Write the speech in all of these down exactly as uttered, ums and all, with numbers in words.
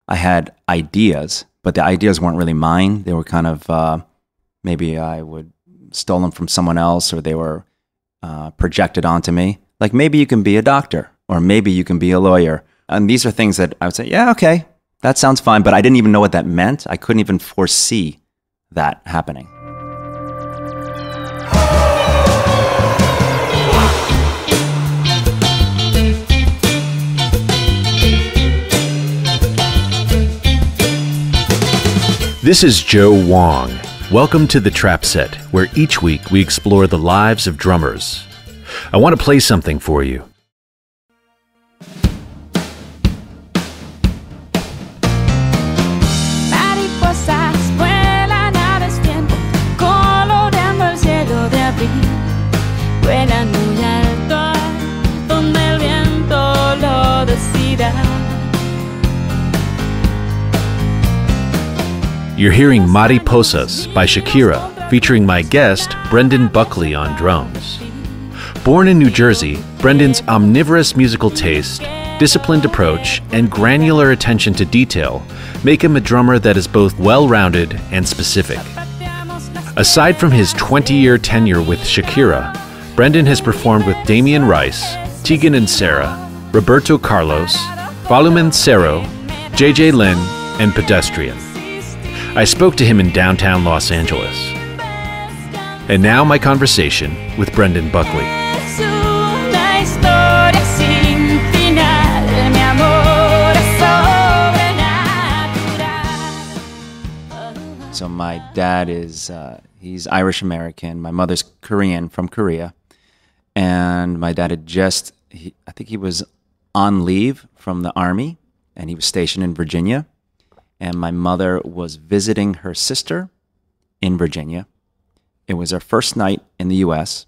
I had ideas, but the ideas weren't really mine. They were kind of, uh, maybe I would stole them from someone else, or they were uh, projected onto me. Like, maybe you can be a doctor, or maybe you can be a lawyer. And these are things that I would say, yeah, okay, that sounds fine. But I didn't even know what that meant. I couldn't even foresee that happening. This is Joe Wong. Welcome to The Trap Set, where each week we explore the lives of drummers. I want to play something for you. Mariposas vuelan a destiempo, coloreando el cielo de abril. Vuelan muy alto, donde el viento lo decida. You're hearing Mariposas by Shakira, featuring my guest, Brendan Buckley, on drums. Born in New Jersey, Brendan's omnivorous musical taste, disciplined approach, and granular attention to detail make him a drummer that is both well-rounded and specific. Aside from his twenty-year tenure with Shakira, Brendan has performed with Damien Rice, Tegan and Sara, Roberto Carlos, Volumen Cero, J J Lin, and Pedestrian. I spoke to him in downtown Los Angeles. And now my conversation with Brendan Buckley. So my dad is, uh, he's Irish American. My mother's Korean, from Korea. And my dad had just, he, I think he was on leave from the Army, and he was stationed in Virginia. And my mother was visiting her sister in Virginia. It was her first night in the U S,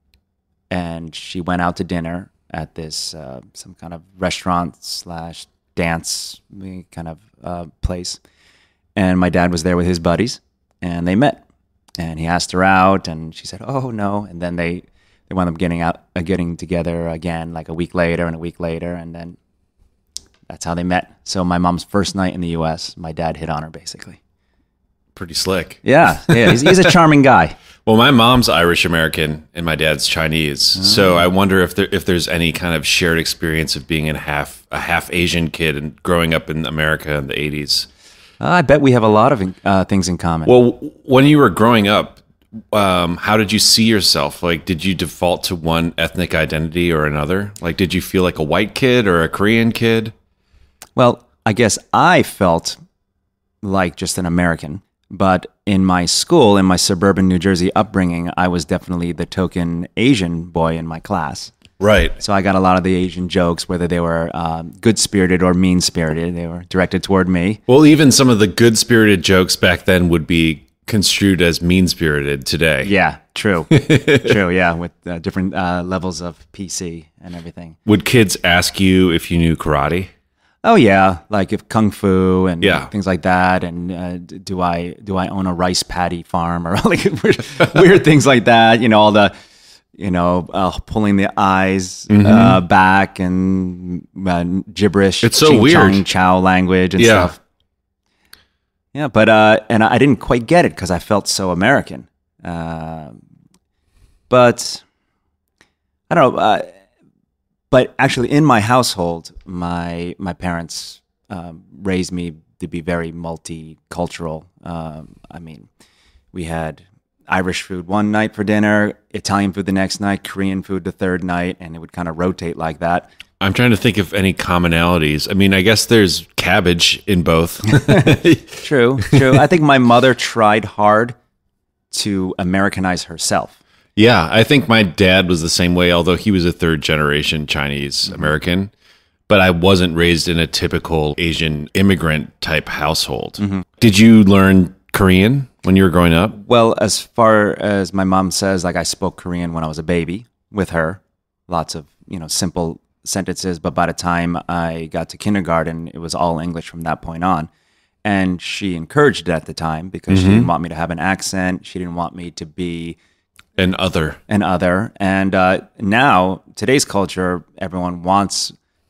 and she went out to dinner at this, uh, some kind of restaurant slash dance kind of uh, place. And my dad was there with his buddies, and they met. And he asked her out, and she said, oh, no. And then they, they wound up getting out, uh, getting together again, like a week later and a week later, and then that's how they met. So my mom's first night in the U S, my dad hit on her, basically. Pretty slick. Yeah, yeah, he's, he's a charming guy. Well, my mom's Irish American and my dad's Chinese. Oh. So I wonder if there if there's any kind of shared experience of being a half a half Asian kid and growing up in America in the eighties. Uh, I bet we have a lot of uh, things in common. Well, when you were growing up, um, how did you see yourself? Like, did you default to one ethnic identity or another? Like, did you feel like a white kid or a Korean kid? Well, I guess I felt like just an American, but in my school, in my suburban New Jersey upbringing, I was definitely the token Asian boy in my class. Right. So I got a lot of the Asian jokes, whether they were um, good-spirited or mean-spirited. They were directed toward me. Well, even some of the good-spirited jokes back then would be construed as mean-spirited today. Yeah, true. True, yeah, with uh, different uh, levels of P C and everything. Would kids ask you if you knew karate? Oh yeah, like if kung fu and yeah. things like that, and uh, do I do I own a rice paddy farm or like weird, weird things like that? You know, all the you know uh, pulling the eyes mm-hmm. uh, back and uh, gibberish. It's so ching weird, chong chow language and yeah. stuff. Yeah, but uh, and I didn't quite get it because I felt so American. Uh, but I don't know. Uh, But actually, in my household, my my parents um, raised me to be very multicultural. Um, I mean, we had Irish food one night for dinner, Italian food the next night, Korean food the third night, and it would kind of rotate like that. I'm trying to think of any commonalities. I mean, I guess there's cabbage in both. True, true. I think my mother tried hard to Americanize herself. Yeah, I think my dad was the same way, although he was a third generation Chinese American. Mm-hmm. But I wasn't raised in a typical Asian immigrant type household. Mm-hmm. Did you learn Korean when you were growing up? Well, as far as my mom says, like I spoke Korean when I was a baby with her. Lots of, you know, simple sentences. But by the time I got to kindergarten, it was all English from that point on. And she encouraged it at the time because mm-hmm. she didn't want me to have an accent. She didn't want me to be an other. An other. And uh, now, today's culture, everyone wants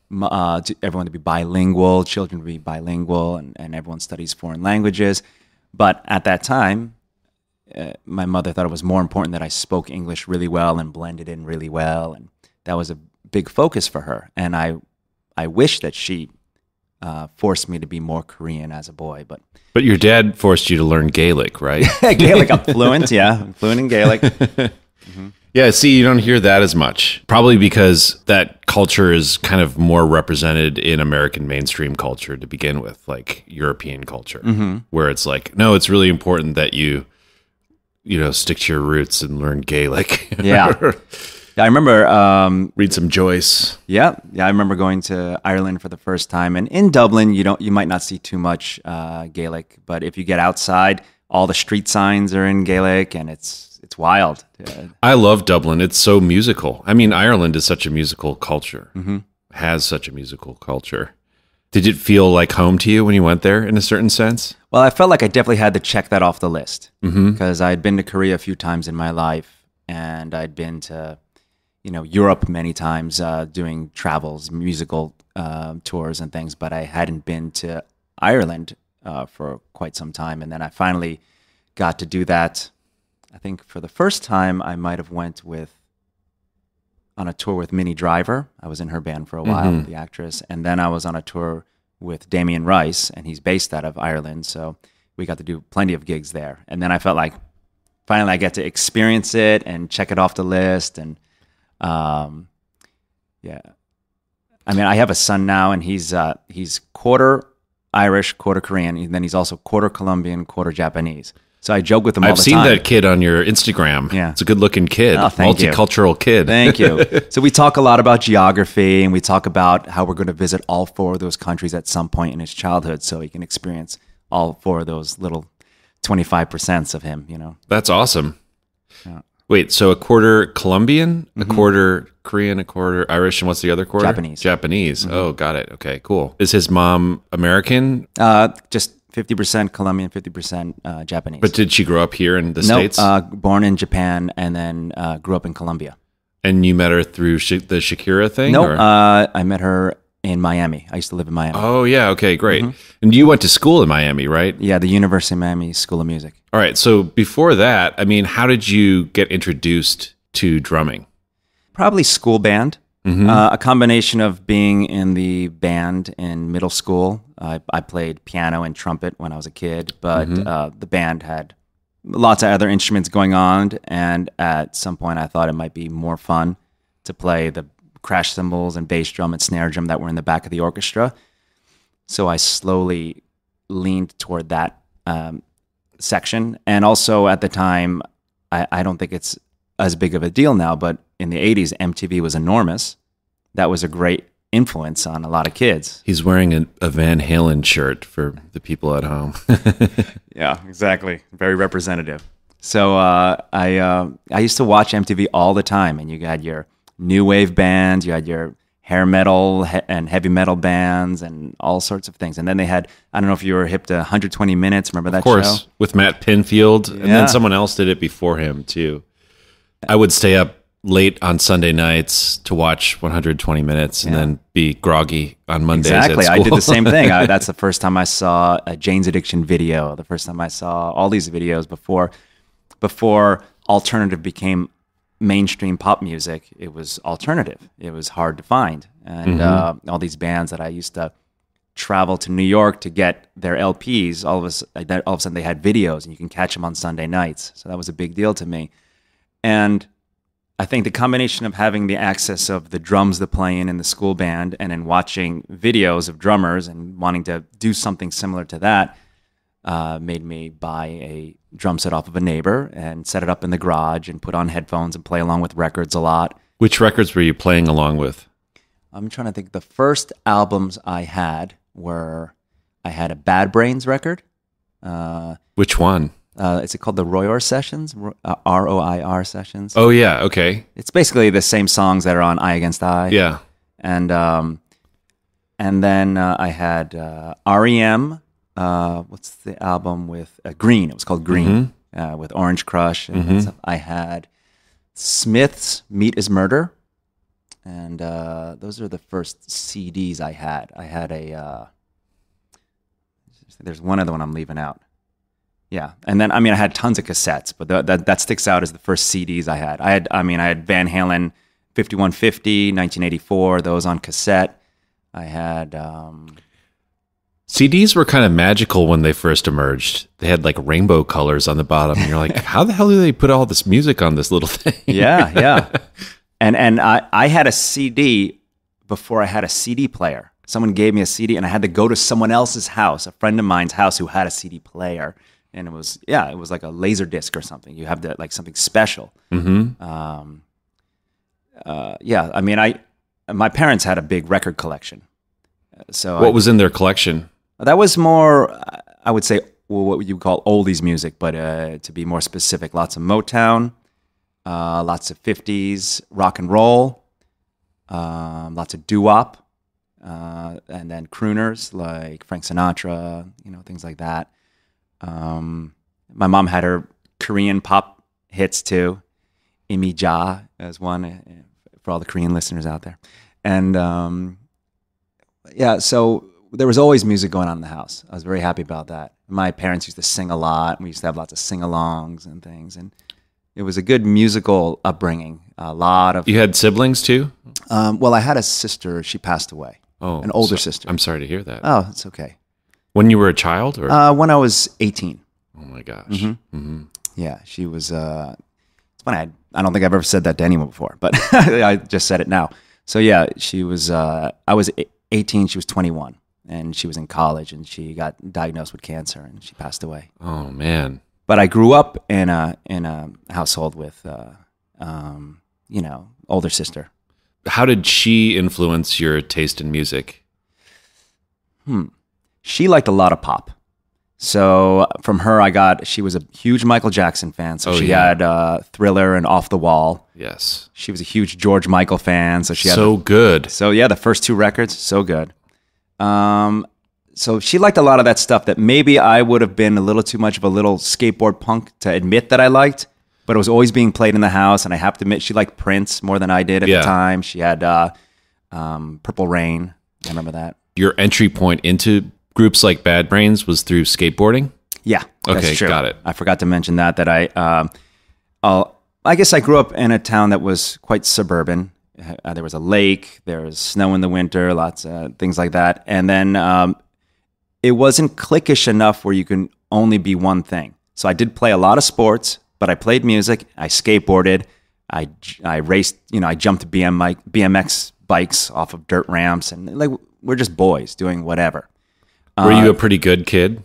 m- uh, to everyone to be bilingual, children to be bilingual, and, and everyone studies foreign languages. But at that time, uh, my mother thought it was more important that I spoke English really well and blended in really well, and that was a big focus for her. And I, I wish that she uh, forced me to be more Korean as a boy, but But your dad forced you to learn Gaelic, right? Gaelic, I'm fluent. Yeah, I'm fluent in Gaelic. Mm-hmm. Yeah, see, you don't hear that as much. Probably because that culture is kind of more represented in American mainstream culture to begin with, like European culture, Mm-hmm. where it's like, no, it's really important that you, you know, stick to your roots and learn Gaelic. Yeah. Yeah, I remember. Um, Read some Joyce. yeah, yeah, I remember going to Ireland for the first time, and in Dublin, you don't, you might not see too much uh, Gaelic, but if you get outside, all the street signs are in Gaelic, and it's it's wild. Uh, I love Dublin. It's so musical. I mean, Ireland is such a musical culture, Mm-hmm. has such a musical culture. Did it feel like home to you when you went there in a certain sense? Well, I felt like I definitely had to check that off the list Mm-hmm. because I'd been to Korea a few times in my life, and I'd been to, you know, Europe many times uh, doing travels, musical uh, tours and things, but I hadn't been to Ireland uh, for quite some time, and then I finally got to do that. I think for the first time, I might have went with on a tour with Minnie Driver. I was in her band for a while, Mhm. the actress, and then I was on a tour with Damien Rice, and he's based out of Ireland, so we got to do plenty of gigs there. And then I felt like finally I get to experience it and check it off the list, and um, yeah. I mean, I have a son now, and he's uh, he's quarter Irish, quarter Korean, and then he's also quarter Colombian, quarter Japanese. So I joke with him all I've the seen time. that kid on your Instagram. Yeah. It's a good looking kid. Oh, thank you. Multicultural kid. Thank you. So we talk a lot about geography, and we talk about how we're going to visit all four of those countries at some point in his childhood, so he can experience all four of those little twenty-five percent of him, you know. That's awesome. Yeah. Wait, so a quarter Colombian, a quarter Korean, a quarter Irish, and what's the other quarter? Japanese. Japanese. Oh, got it. Okay, cool. Is his mom American? Uh, just fifty percent Colombian, fifty percent uh, Japanese. But did she grow up here in the no, States? uh, born in Japan and then uh, grew up in Colombia. And you met her through Sha- the Shakira thing? No, or- uh, I met her in Miami. I used to live in Miami. Oh, yeah. Okay, great. Mm-hmm. And you went to school in Miami, right? Yeah, the University of Miami School of Music. All right. So before that, I mean, how did you get introduced to drumming? Probably school band. Mhm. Uh, a combination of being in the band in middle school. I, I played piano and trumpet when I was a kid, but Mhm. uh, the band had lots of other instruments going on. And at some point, I thought it might be more fun to play the crash cymbals and bass drum and snare drum that were in the back of the orchestra. So I slowly leaned toward that um, section. And also at the time, I, I don't think it's as big of a deal now, but in the eighties, M T V was enormous. That was a great influence on a lot of kids. He's wearing a, a Van Halen shirt for the people at home. Yeah, exactly. Very representative. So uh, I uh, I used to watch M T V all the time, and you had your new wave bands, you had your hair metal he- and heavy metal bands, and all sorts of things. And then they had, I don't know if you were hip to one hundred twenty minutes. Remember that Of course, show? with Matt Pinfield. And Yeah. then someone else did it before him, too. I would stay up late on Sunday nights to watch one hundred twenty minutes and Yeah. then be groggy on Mondays. Exactly. At I school. did the same thing. I, that's the first time I saw a Jane's Addiction video. The first time I saw all these videos before, before alternative became mainstream pop music. It was alternative. It was hard to find, and uh, all these bands that I used to travel to New York to get their L Ps. All of a s- that all of a sudden they had videos, and you can catch them on Sunday nights. So that was a big deal to me, and I think the combination of having the access of the drums to play in in the school band and then watching videos of drummers and wanting to do something similar to that uh, made me buy a drum set off of a neighbor and set it up in the garage and put on headphones and play along with records a lot. Which records were you playing along with? I'm trying to think. The first albums I had were, I had a Bad Brains record. Uh, Which one? uh, is it called the Royer Sessions? Ro- uh, R O I R Sessions. Oh, yeah. Okay. It's basically the same songs that are on Eye Against Eye. Yeah. And um, and then uh, I had uh, R E M. Uh, what's the album with uh, Green? It was called Green uh, with Orange Crush and Mhm. stuff. I had Smith's Meat is Murder, and uh, those are the first C Ds I had. I had a. Uh, there's one other one I'm leaving out. Yeah, and then I mean I had tons of cassettes, but the, that that sticks out as the first C Ds I had. I had I mean I had Van Halen fifty-one fifty, nineteen eighty-four, those on cassette. I had. Um, C Ds were kind of magical when they first emerged. They had like rainbow colors on the bottom. And you're like, how the hell do they put all this music on this little thing? Yeah, yeah. And and I, I had a C D before I had a C D player. Someone gave me a C D and I had to go to someone else's house, a friend of mine's house who had a C D player. And it was, yeah, it was like a laser disc or something. You have to, like something special. Mm-hmm. Um, uh, yeah, I mean, I my parents had a big record collection. So what I, was in their collection? That was more, I would say, well, what you call oldies music, but uh, to be more specific, lots of Motown, uh, lots of fifties, rock and roll, um, lots of doo-wop, uh, and then crooners like Frank Sinatra, you know, things like that. Um, my mom had her Korean pop hits too. Imi Ja as one, uh, for all the Korean listeners out there. And um, yeah, so there was always music going on in the house. I was very happy about that. My parents used to sing a lot. We used to have lots of sing-alongs and things. And it was a good musical upbringing. A lot of... You had siblings too? Um, well, I had a sister. She passed away. Oh, an older so, sister. I'm sorry to hear that. Oh, it's okay. When you were a child? Or? Uh, when I was eighteen. Oh my gosh. Mm-hmm. Mm-hmm. Yeah, she was... Uh, it's funny. I, I don't think I've ever said that to anyone before, but I just said it now. So yeah, she was... Uh, I was eighteen. She was twenty-one. And she was in college, and she got diagnosed with cancer, and she passed away. Oh man! But I grew up in a in a household with, uh, um, you know, older sister. How did she influence your taste in music? Hmm. She liked a lot of pop, so from her I got. She was a huge Michael Jackson fan, so oh, she yeah. had uh, Thriller and Off the Wall. Yes. She was a huge George Michael fan, so she had so the, good. So yeah, the first two records, so good. Um, so she liked a lot of that stuff that maybe I would have been a little too much of a little skateboard punk to admit that I liked, but it was always being played in the house. And I have to admit, she liked Prince more than I did at yeah. the time. She had uh, um, Purple Rain. I remember that. Your entry point into groups like Bad Brains was through skateboarding? Yeah. Okay, that's true. got it. I forgot to mention that, that I, um, I'll, I guess I grew up in a town that was quite suburban. Uh, there was a lake, there was snow in the winter, lots of things like that. And then um, it wasn't cliquish enough where you can only be one thing. So I did play a lot of sports, but I played music, I skateboarded, I, I raced, you know, I jumped B M X bikes off of dirt ramps, and like we're just boys doing whatever. Were uh, you a pretty good kid?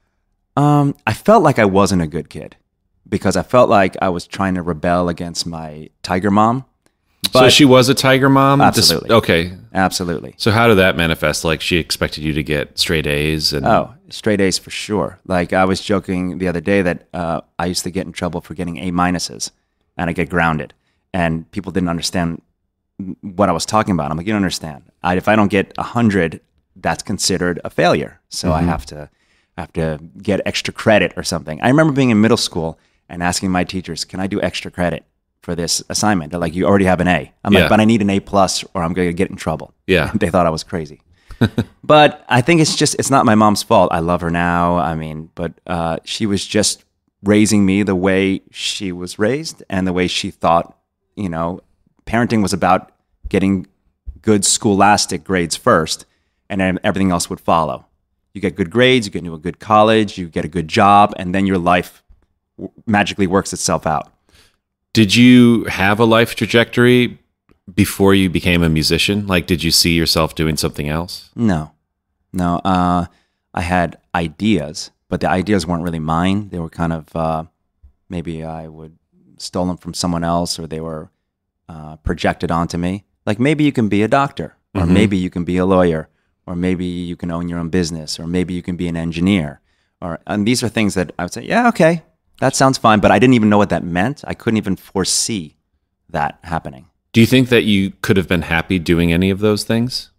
Um, I felt like I wasn't a good kid because I felt like I was trying to rebel against my tiger mom. But so she was a tiger mom? Absolutely. Just, okay. Absolutely. So how did that manifest? Like she expected you to get straight A's? And Oh, straight A's for sure. Like I was joking the other day that uh, I used to get in trouble for getting A minuses and I get grounded. And people didn't understand what I was talking about. I'm like, you don't understand. I, if I don't get one hundred, that's considered a failure. So mm-hmm. I have to I have to get extra credit or something. I remember being in middle school and asking my teachers, can I do extra credit for this assignment? They're like, you already have an A. I'm yeah. like, but I need an A plus or I'm going to get in trouble. Yeah. They thought I was crazy. But I think it's just, it's not my mom's fault. I love her now. I mean, but uh, she was just raising me the way she was raised and the way she thought, you know, parenting was about getting good scholastic grades first and then everything else would follow. You get good grades, you get into a good college, you get a good job, and then your life w- magically works itself out. Did you have a life trajectory before you became a musician? Like, did you see yourself doing something else? No, no. Uh, I had ideas, but the ideas weren't really mine. They were kind of, uh, maybe I would stole them from someone else or they were uh, projected onto me. Like maybe you can be a doctor or Mm-hmm. maybe you can be a lawyer or maybe you can own your own business or maybe you can be an engineer. Or, and these are things that I would say, yeah, okay. That sounds fine, but I didn't even know what that meant. I couldn't even foresee that happening. Do you think that you could have been happy doing any of those things?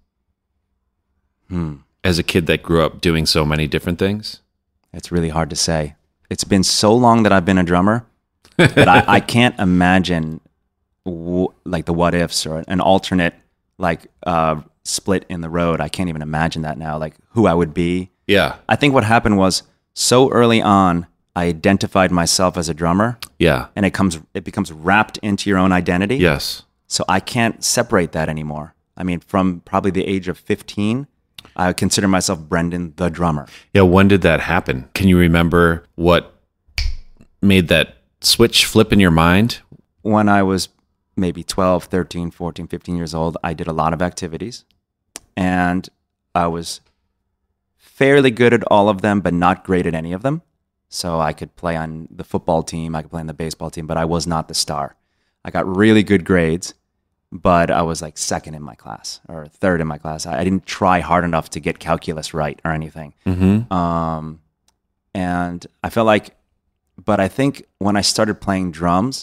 Hmm. As a kid that grew up doing so many different things? It's really hard to say. It's been so long that I've been a drummer that I, I can't imagine w- like the what ifs or an alternate like uh, split in the road. I can't even imagine that now. Like who I would be. Yeah. I think what happened was so early on, I identified myself as a drummer. Yeah. And it comes, it becomes wrapped into your own identity. Yes. So I can't separate that anymore. I mean, from probably the age of fifteen, I consider myself Brendan the drummer. Yeah. When did that happen? Can you remember what made that switch flip in your mind? When I was maybe twelve, thirteen, fourteen, fifteen years old, I did a lot of activities and I was fairly good at all of them, but not great at any of them. So I could play on the football team, I could play on the baseball team, but I was not the star. I got really good grades, but I was like second in my class or third in my class. I, I didn't try hard enough to get calculus right or anything. Mm-hmm. Um, and I felt like, but I think when I started playing drums,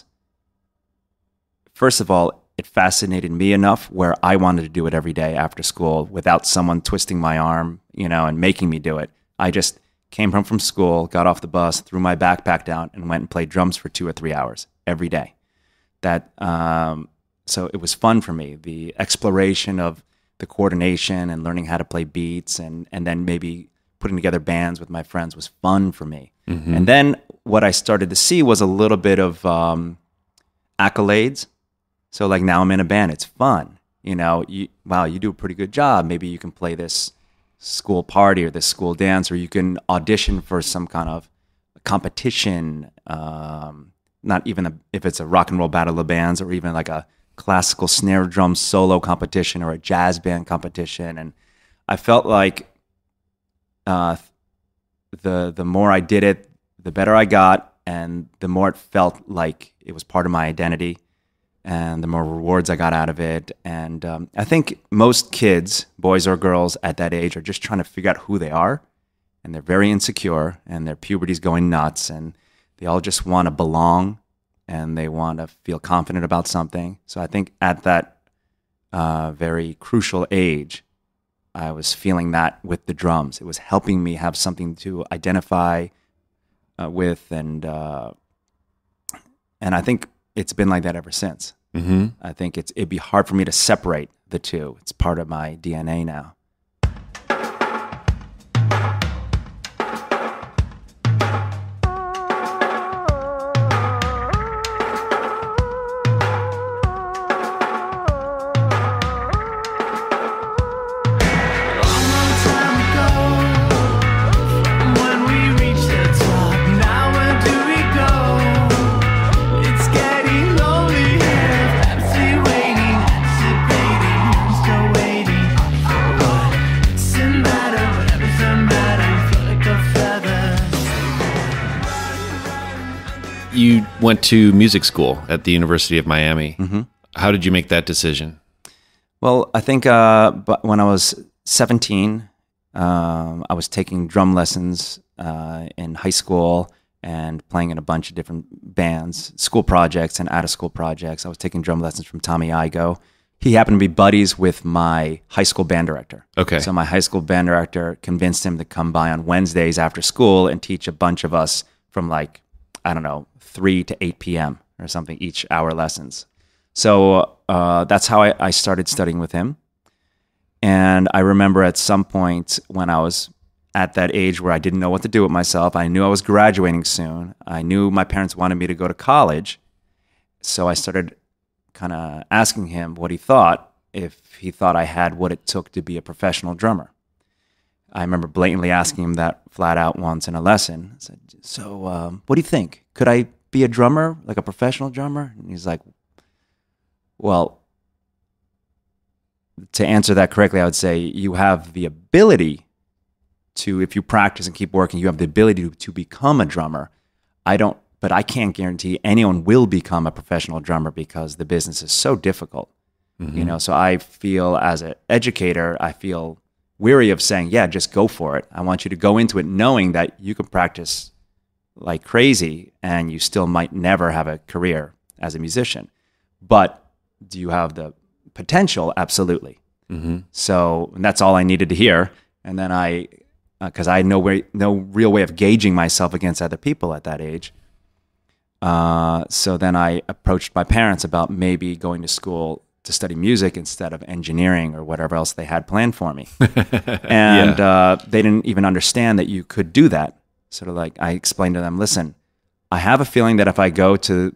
first of all, it fascinated me enough where I wanted to do it every day after school without someone twisting my arm, you know, and making me do it. I just came home from school, got off the bus, threw my backpack down, and went and played drums for two or three hours every day. That um, so it was fun for me. The exploration of the coordination and learning how to play beats, and and then maybe putting together bands with my friends was fun for me. Mm-hmm. And then what I started to see was a little bit of um, accolades. So like now I'm in a band, it's fun. You know, you, wow, you do a pretty good job. Maybe you can play this school party or this school dance, or you can audition for some kind of competition. Um, not even a, if it's a rock and roll battle of bands, or even like a classical snare drum solo competition or a jazz band competition. And I felt like uh, the the more I did it, the better I got, and the more it felt like it was part of my identity, and the more rewards I got out of it. And um, I think most kids, boys or girls at that age, are just trying to figure out who they are, and they're very insecure, and their puberty's going nuts, and they all just want to belong, and they want to feel confident about something. So I think at that uh, very crucial age, I was feeling that with the drums. It was helping me have something to identify uh, with, and uh, and I think it's been like that ever since. Mm-hmm. I think it's it'd be hard for me to separate the two. It's part of my D N A now. You went to music school at the University of Miami. Mm-hmm. How did you make that decision? Well, I think uh, but when I was seventeen, um, I was taking drum lessons uh, in high school and playing in a bunch of different bands, school projects and out-of-school projects. I was taking drum lessons from Tommy Igoe. He happened to be buddies with my high school band director. Okay. So my high school band director convinced him to come by on Wednesdays after school and teach a bunch of us from like, I don't know, three to eight p.m. or something, each hour lessons. So uh, that's how I, I started studying with him. And I remember at some point when I was at that age where I didn't know what to do with myself, I knew I was graduating soon. I knew my parents wanted me to go to college. So I started kind of asking him what he thought, if he thought I had what it took to be a professional drummer. I remember blatantly asking him that flat out once in a lesson. I said, so um, what do you think? Could I be a drummer, like a professional drummer? And he's like, well, to answer that correctly, I would say you have the ability to, if you practice and keep working, you have the ability to, to become a drummer. I don't, but I can't guarantee anyone will become a professional drummer because the business is so difficult. Mm-hmm. You know, so I feel as an educator, I feel weary of saying, yeah, just go for it. I want you to go into it knowing that you can practice like crazy and you still might never have a career as a musician. But do you have the potential? Absolutely. Mm-hmm. So and that's all I needed to hear. And then I, because uh, I had no way, no real way of gauging myself against other people at that age. Uh, so then I approached my parents about maybe going to school to study music instead of engineering or whatever else they had planned for me. And Yeah. uh, they didn't even understand that you could do that. Sort of like I explained to them, listen, I have a feeling that if I go to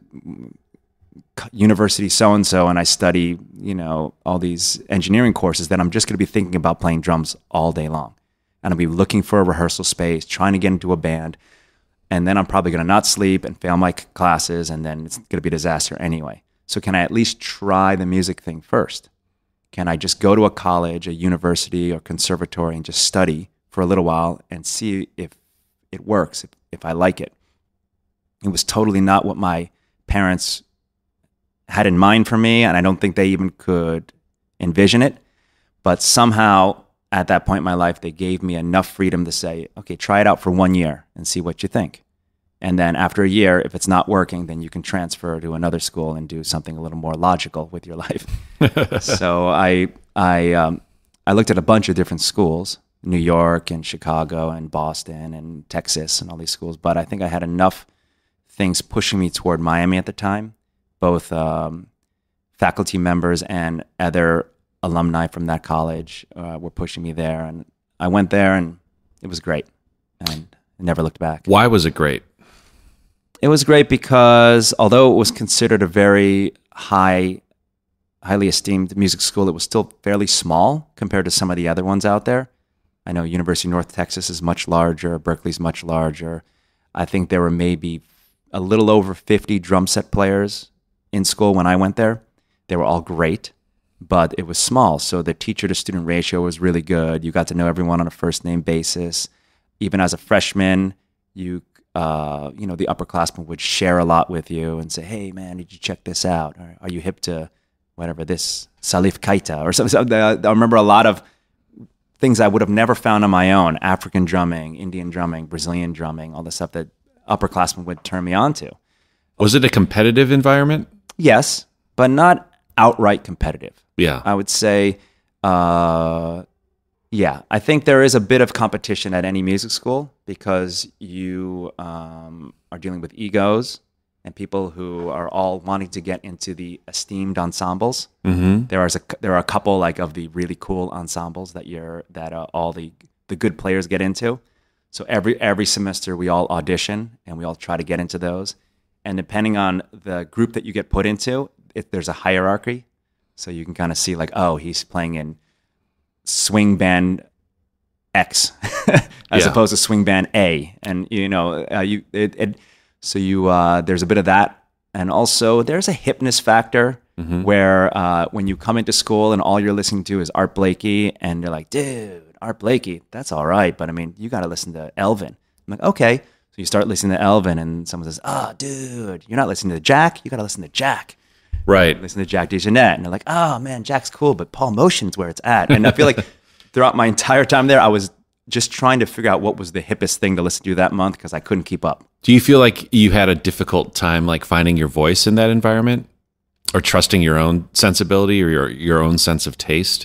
university so-and-so and I study, you know, all these engineering courses, then I'm just going to be thinking about playing drums all day long. And I'll be looking for a rehearsal space, trying to get into a band. And then I'm probably going to not sleep and fail my classes, and then it's going to be a disaster anyway. So can I at least try the music thing first? Can I just go to a college, a university, or conservatory and just study for a little while and see if it works, if, if I like it? It was totally not what my parents had in mind for me, and I don't think they even could envision it. But somehow, at that point in my life, they gave me enough freedom to say, okay, try it out for one year and see what you think. And then after a year, if it's not working, then you can transfer to another school and do something a little more logical with your life. So I I um, I looked at a bunch of different schools, New York and Chicago and Boston and Texas and all these schools. But I think I had enough things pushing me toward Miami at the time, both um, faculty members and other alumni from that college uh, were pushing me there. And I went there and it was great. And I never looked back. Why was it great? It was great because although it was considered a very high, highly esteemed music school, it was still fairly small compared to some of the other ones out there. I know University of North Texas is much larger. Berkeley's much larger. I think there were maybe a little over fifty drum set players in school when I went there. They were all great, but it was small. So the teacher to student ratio was really good. You got to know everyone on a first name basis. Even as a freshman, you Uh, you know, the upperclassmen would share a lot with you and say, hey, man, did you check this out? Or are you hip to whatever, this Salif Keita or something? I remember a lot of things I would have never found on my own, African drumming, Indian drumming, Brazilian drumming, all the stuff that upperclassmen would turn me on to. Was it a competitive environment? Yes, but not outright competitive. Yeah. I would say, uh, yeah, I think there is a bit of competition at any music school because you um, are dealing with egos and people who are all wanting to get into the esteemed ensembles. Mm-hmm. There are a, there are a couple like of the really cool ensembles that you're that uh, all the the good players get into. So every every semester we all audition and we all try to get into those. And depending on the group that you get put into, if there's a hierarchy, so you can kind of see like, oh, he's playing in swing band X as Yeah. opposed to swing band A, and you know, uh, you it, it so you uh, there's a bit of that, and also there's a hipness factor Mm-hmm. where uh, when you come into school and all you're listening to is Art Blakey, and you're like, dude, Art Blakey, that's all right, but I mean, you got to listen to Elvin. I'm like, okay, so you start listening to Elvin, and someone says, oh, dude, you're not listening to Jack, you got to listen to Jack. Right. Listen to Jack DeJohnette, and they're like, oh man, Jack's cool, but Paul Motion's where it's at. And I feel like throughout my entire time there, I was just trying to figure out what was the hippest thing to listen to that month because I couldn't keep up. Do you feel like you had a difficult time like finding your voice in that environment or trusting your own sensibility or your, your own sense of taste?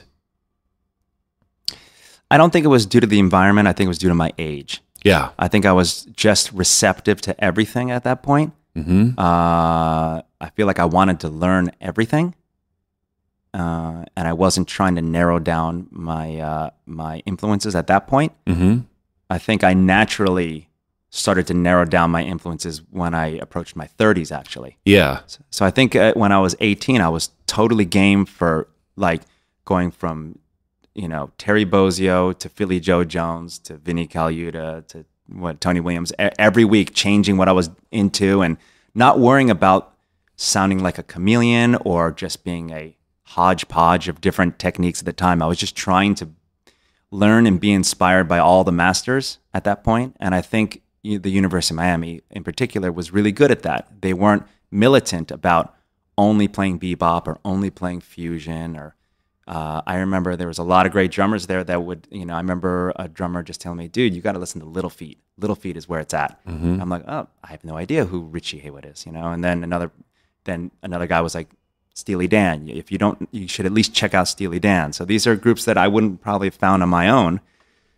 I don't think it was due to the environment. I think it was due to my age. Yeah. I think I was just receptive to everything at that point. Mm-hmm. Uh, I feel like I wanted to learn everything. Uh, and I wasn't trying to narrow down my uh, my influences at that point. Mm-hmm. I think I naturally started to narrow down my influences when I approached my thirties, actually. Yeah. So, so I think uh, when I was eighteen, I was totally game for like going from, you know, Terry Bozzio to Philly Joe Jones to Vinnie Colaiuta to what Tony Williams, e- every week changing what I was into and not worrying about sounding like a chameleon or just being a hodgepodge of different techniques at the time. I was just trying to learn and be inspired by all the masters at that point. And I think the University of Miami in particular was really good at that. They weren't militant about only playing bebop or only playing fusion. Or uh, I remember there was a lot of great drummers there that would, you know, I remember a drummer just telling me, dude, you got to listen to Little Feat. Little Feat is where it's at. Mm-hmm. I'm like, oh, I have no idea who Richie Haywood is, you know? And then another, then another guy was like, Steely Dan. If you don't, you should at least check out Steely Dan. So these are groups that I wouldn't probably have found on my own.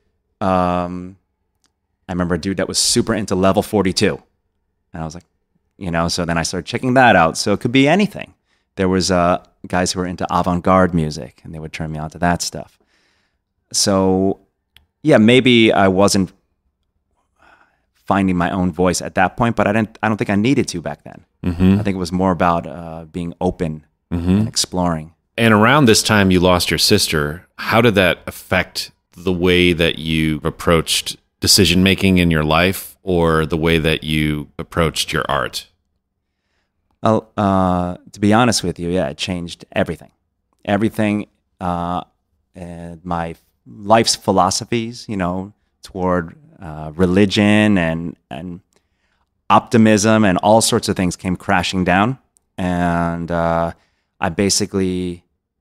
Um, I remember a dude that was super into Level forty-two. And I was like, you know. So then I started checking that out. So it could be anything. There was uh, guys who were into avant-garde music, and they would turn me on to that stuff. So, yeah, maybe I wasn't finding my own voice at that point, but I didn't. I don't think I needed to back then. Mm-hmm. I think it was more about uh, being open mm-hmm. and exploring. And around this time, you lost your sister. How did that affect the way that you approached decision making in your life, or the way that you approached your art? Well, uh, to be honest with you, yeah, it changed everything. Everything, uh, and my life's philosophies, you know, toward uh, religion and and optimism and all sorts of things came crashing down. And uh, I basically,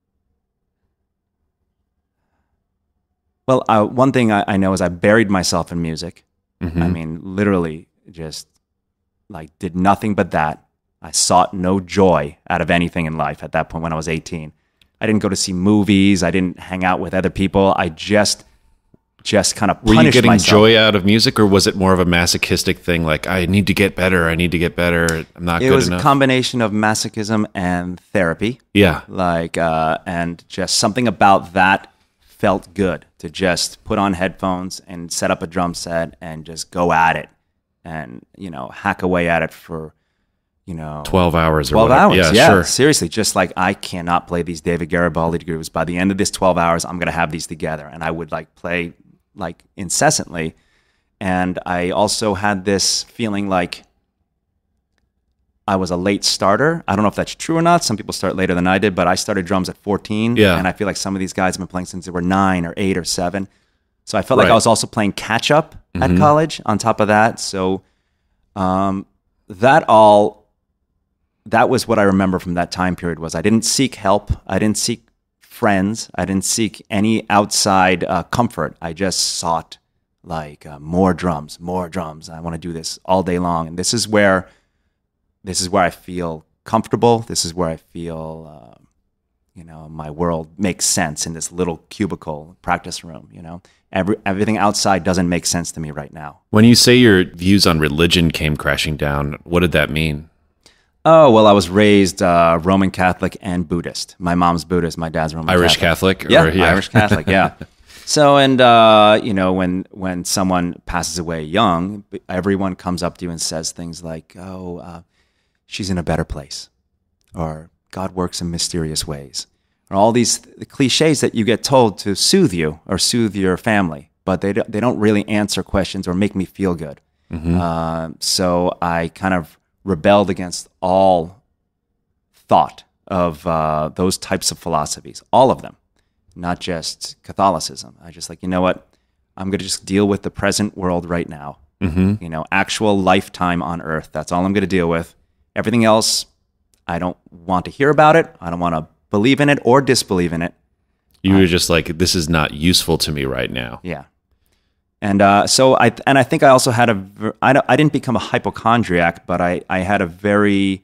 well, uh, one thing I, I know is I buried myself in music. Mm-hmm. I mean, literally just like did nothing but that. I sought no joy out of anything in life at that point when I was eighteen. I didn't go to see movies. I didn't hang out with other people. I just, just kind of punished myself. Were you getting joy out of music, or was it more of a masochistic thing? Like, I need to get better. I need to get better. I'm not it good enough. It was a combination of masochism and therapy. Yeah. Like, uh, and just something about that felt good, to just put on headphones and set up a drum set and just go at it and, you know, hack away at it for, you know, twelve hours or twelve whatever. hours. Yeah, yeah, sure. Seriously, just like I cannot play these David Garibaldi grooves. By the end of this twelve hours, I'm going to have these together. And I would like play like incessantly. And I also had this feeling like I was a late starter. I don't know if that's true or not. Some people start later than I did, but I started drums at fourteen. Yeah. And I feel like some of these guys have been playing since they were nine or eight or seven. So I felt Right. like I was also playing catch up at Mhm. college on top of that. So um, that all... that was what I remember from that time period. Was I didn't seek help. I didn't seek friends. I didn't seek any outside uh, comfort. I just sought like uh, more drums, more drums. I want to do this all day long. And this is where, this is where I feel comfortable. This is where I feel, uh, you know, my world makes sense in this little cubicle practice room. You know, Every, everything outside doesn't make sense to me right now. When you say your views on religion came crashing down, what did that mean? Oh, well, I was raised uh, Roman Catholic and Buddhist. My mom's Buddhist, my dad's Roman Irish Catholic. Catholic? Yeah, Or, yeah. Irish Catholic, yeah. So, and, uh, you know, when when someone passes away young, everyone comes up to you and says things like, oh, uh, she's in a better place, or God works in mysterious ways, or all these th- cliches that you get told to soothe you or soothe your family, but they don't, they don't really answer questions or make me feel good. Mm-hmm. Uh, so I kind of rebelled against all thought of uh, those types of philosophies, all of them, not just Catholicism. I just like, you know what? I'm going to just deal with the present world right now. Mm-hmm. You know, actual lifetime on Earth. That's all I'm going to deal with. Everything else, I don't want to hear about it. I don't want to believe in it or disbelieve in it. You were just like, this is not useful to me right now. Yeah. And uh, so I and I think I also had a ver- I don't, I didn't become a hypochondriac, but I, I had a very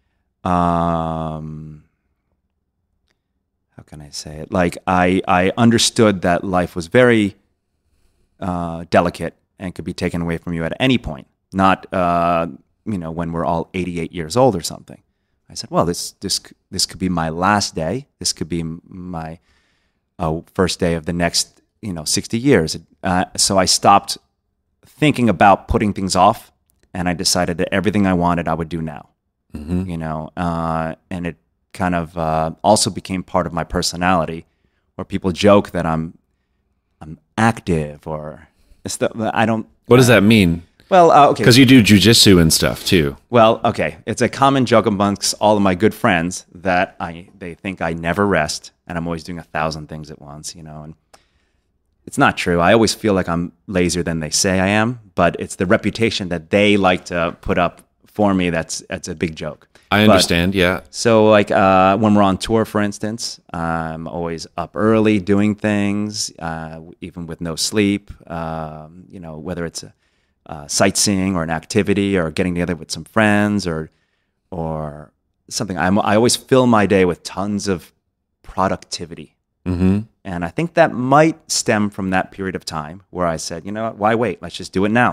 um, how can I say it? Like I I understood that life was very uh, delicate and could be taken away from you at any point. Not uh, you know, when we're all eighty-eight years old or something. I said, well, this this this could be my last day. This could be my uh, first day of the next, you know, sixty years. Uh, so I stopped thinking about putting things off, and I decided that everything I wanted, I would do now. Mm-hmm. You know, uh, and it kind of uh, also became part of my personality, where people joke that I'm I'm active, or it's the, I don't. What does that mean? Well, uh, okay. Because you do jujitsu and stuff too. Well, okay. It's a common joke amongst all of my good friends that I they think I never rest, and I'm always doing a thousand things at once. You know, and it's not true. I always feel like I'm lazier than they say I am, but it's the reputation that they like to put up for me that's that's a big joke. I understand, but, yeah. So like uh, when we're on tour, for instance, I'm always up early doing things, uh, even with no sleep, um, you know, whether it's a, uh, sightseeing or an activity or getting together with some friends or or something. I'm, I always fill my day with tons of productivity. Mm-hmm. And I think that might stem from that period of time where I said, you know what, why wait? Let's just do it now.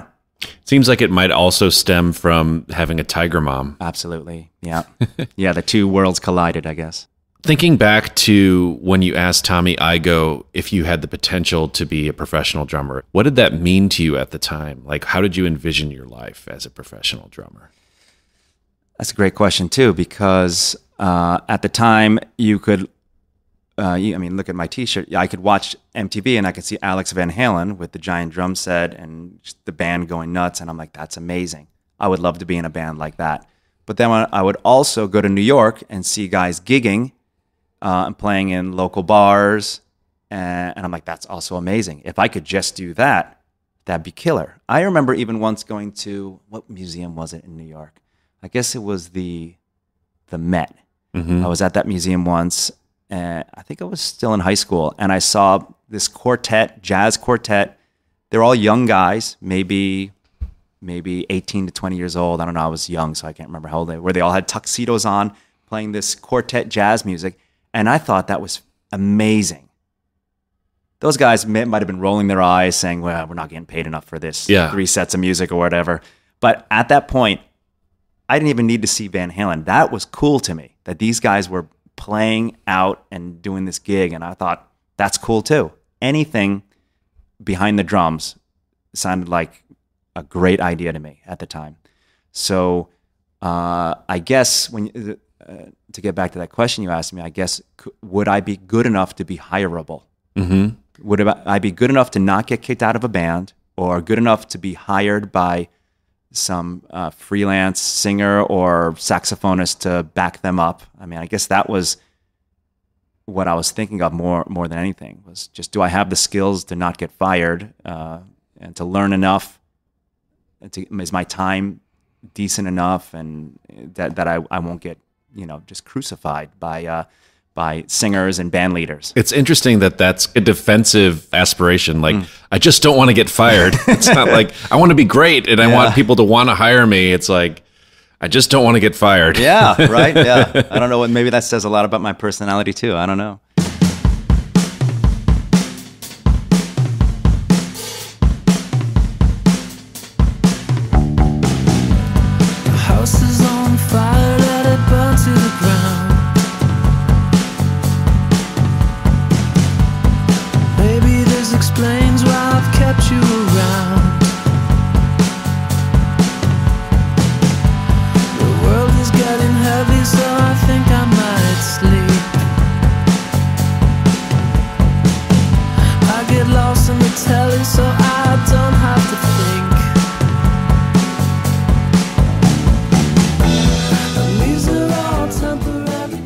Seems like it might also stem from having a tiger mom. Absolutely. Yeah. Yeah, the two worlds collided, I guess. Thinking back to when you asked Tommy Igoe if you had the potential to be a professional drummer, what did that mean to you at the time? Like, how did you envision your life as a professional drummer? That's a great question, too, because uh, at the time you could, uh, you, I mean, look at my T-shirt. I could watch M T V and I could see Alex Van Halen with the giant drum set and just the band going nuts. And I'm like, that's amazing. I would love to be in a band like that. But then I would also go to New York and see guys gigging uh, and playing in local bars. And, and I'm like, that's also amazing. If I could just do that, that'd be killer. I remember even once going to, what museum was it in New York? I guess it was the the Met. Mm-hmm. I was at that museum once, and I think I was still in high school, and I saw this quartet, jazz quartet. They're all young guys, maybe maybe eighteen to twenty years old. I don't know. I was young, so I can't remember how old they were. They all had tuxedos on, playing this quartet jazz music, and I thought that was amazing. Those guys may, might have been rolling their eyes, saying, well, we're not getting paid enough for this yeah. three sets of music or whatever. But at that point, I didn't even need to see Van Halen. That was cool to me, that these guys were playing out and doing this gig, and I thought, that's cool too. Anything behind the drums sounded like a great idea to me at the time. So uh, I guess, when uh, to get back to that question you asked me, I guess, would I be good enough to be hireable? Mm-hmm. Would I be good enough to not get kicked out of a band, or good enough to be hired by some uh, freelance singer or saxophonist to back them up? I mean, I guess that was what I was thinking of more more than anything, was just, do I have the skills to not get fired uh, and to learn enough? And to, is my time decent enough, and that, that I, I won't get, you know, just crucified by uh, by singers and band leaders? It's interesting that that's a defensive aspiration. Like, mm. I just don't want to get fired. It's not like I want to be great and I yeah. want people to want to hire me. It's like, I just don't want to get fired. Yeah, right? Yeah. I don't know what, maybe that says a lot about my personality too. I don't know. The house is on fire, let it burn to the ground. Explains why I've kept you around. The world is getting heavy, so I think I might sleep. I get lost in the telly, so I don't have to think. And these are all temporary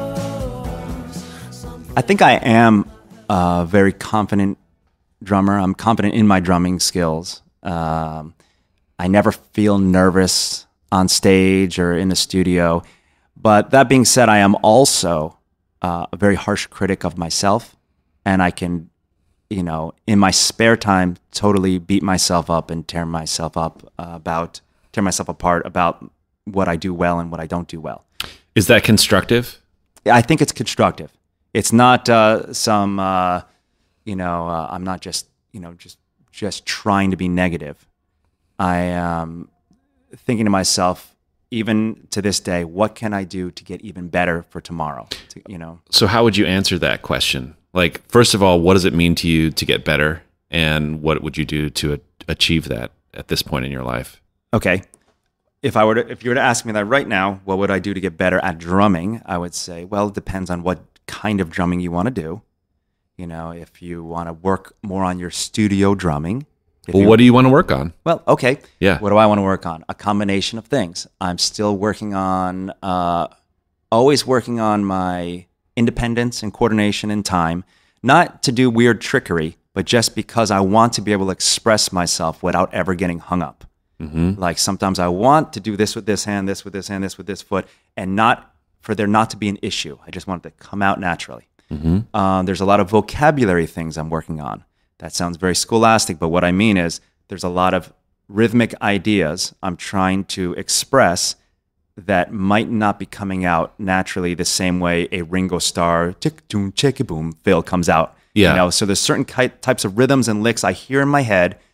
cures. I think I am a very confident drummer. I'm confident in my drumming skills. Um, I never feel nervous on stage or in the studio. But that being said, I am also uh, a very harsh critic of myself, and I can, you know, in my spare time, totally beat myself up and tear myself up uh, about, tear myself apart about what I do well and what I don't do well. Is that constructive? I think it's constructive. It's not uh, some. Uh, You know, uh, I'm not just, you know, just just trying to be negative. I am thinking to myself, even to this day, what can I do to get even better for tomorrow? To, you know. So how would you answer that question? Like, first of all, what does it mean to you to get better, and what would you do to a- achieve that at this point in your life? Okay, if I were to, if you were to ask me that right now, what would I do to get better at drumming? I would say, well, it depends on what kind of drumming you want to do. You know, if you want to work more on your studio drumming. Well, you, what do you want to work on? Well, okay. Yeah. What do I want to work on? A combination of things. I'm still working on, uh, always working on my independence and coordination and time. Not to do weird trickery, but just because I want to be able to express myself without ever getting hung up. Mm-hmm. Like sometimes I want to do this with this hand, this with this hand, this with this foot, and not for there not to be an issue. I just want it to come out naturally. Mm-hmm. Uh, there's a lot of vocabulary things I'm working on. That sounds very scholastic, but what I mean is there's a lot of rhythmic ideas I'm trying to express that might not be coming out naturally the same way a Ringo Starr tick boom chick boom fill comes out. Yeah. You know, so there's certain ki- types of rhythms and licks I hear in my head,